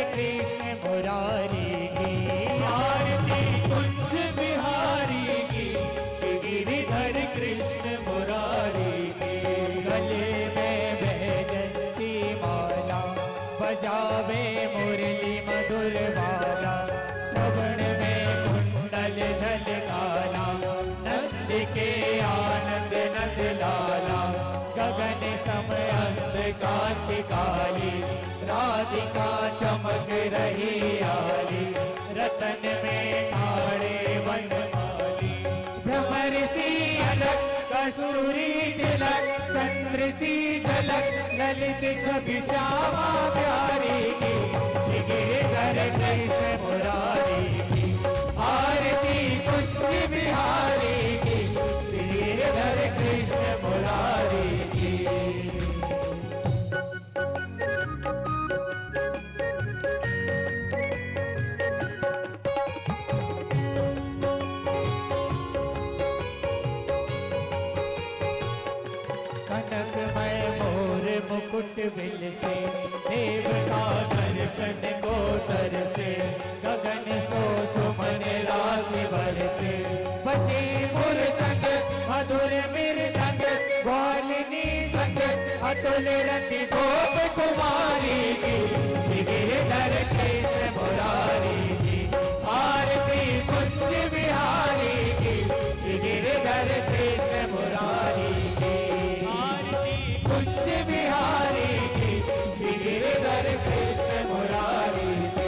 कृष्ण मुरारी की। आरती कुंज बिहारी की, श्री गिरिधर कृष्ण मुरारी की। गले में बैजंती माला, बजावे मुरली मधुर वाला, श्रवण में कुंडल झलकाला, नंद के आनंद नंद लाला, गगन समय कांति काली, राधिका चमक रही आली, रतन में ठाड़े वनमाली। भ्रमर सी अलग कसूरी तिलक, चंद्र सी झलक ललित छवि श्यामा प्यारी की, श्री गिरिधर कृष्ण मुरारी की। आरती कुंज बिहारी की, श्री गिरिधर कृष्ण मुरारी की। कनकमय मोर मुकुट बिल से, देवता दर्शन को तरसे, गगन सो सुमन राशि बरसे, बजे मुरचंग मधुर मृदंग, ग्वालिनी संग अतुल रति गोप कुमारी की, श्री गिरिधर कृष्ण मुरारी की। आरती कुंज बिहारी की, श्री गिरिधर कृष्ण मुरारी की। आरती कुंज बिहारी की, श्री गिरिधर कृष्ण मुरारी की।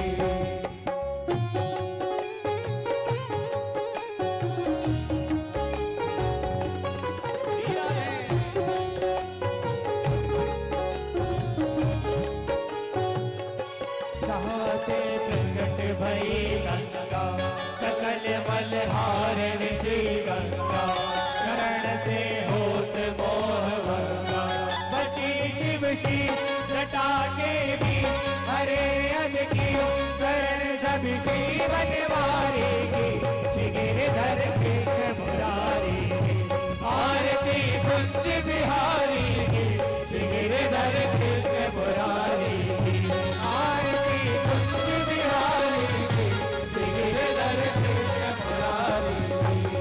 प्रकट भई गंगा, सकल मलहारण श्री गंगा, चरण से होत मोह भंगा, बसी शिव सी जटा के भी, हरे अग की चरण सभी सी बनवारी की, श्री गिरिधर कृष्ण मुरारी की। आरती कुंज बिहारी की, श्री गिरिधर कृष्ण मुरारी की। आरती कुंज बिहारी की, श्री गिरिधर कृष्ण मुरारी की।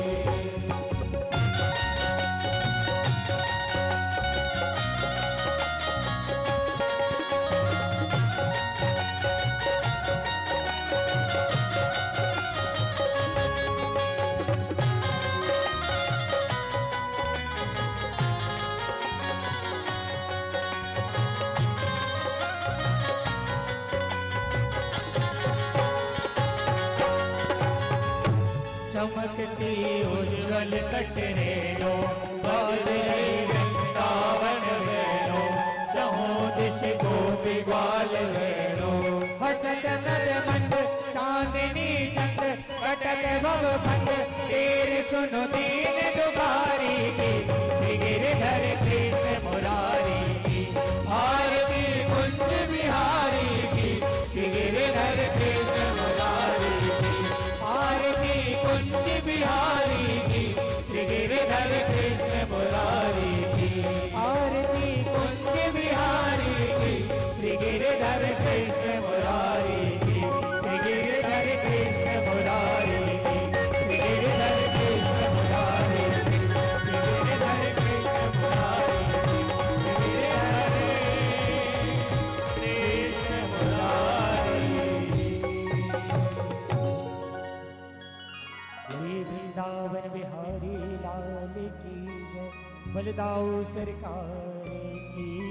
चमकती उज्जवल कटरेलो, बाज रही वृंदावन वेणो, चहु दिश गोपी ग्वाल वेणो, हसत नद मंद चांदनी चंद, कटक भव भंग तेरे सुनो दीन दुबारी की, श्री गिरिधर कृष्ण मुरारी की। आरती कुंज बिहारी की, श्री गिरिधर कृष्ण मुरारी की। आरती कुंज बिहारी की, श्री गिरिधर कृष्ण मुरारी की। आरती कुंज बिहारी की, श्री गिरिधर कृष्ण मुरारी की। श्री गिरिधर कृष्ण मुरारी की, श्री गिरिधर कृष्ण मुरारी की, श्री गिरिधर कृष्ण मुरारी की, श्री गिरिधर कृष्ण मुरारी। वृंदावन बिहारी लाल की जय, बलदाऊ सरकार की